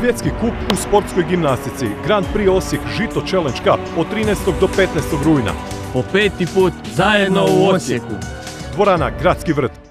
Svjetski kup u sportskoj gimnastici. Grand Prix Osijek Žito Challenge Cup od 13. do 15. rujna. Po 5. put zajedno u Osijeku. Dvorana Gradski vrt.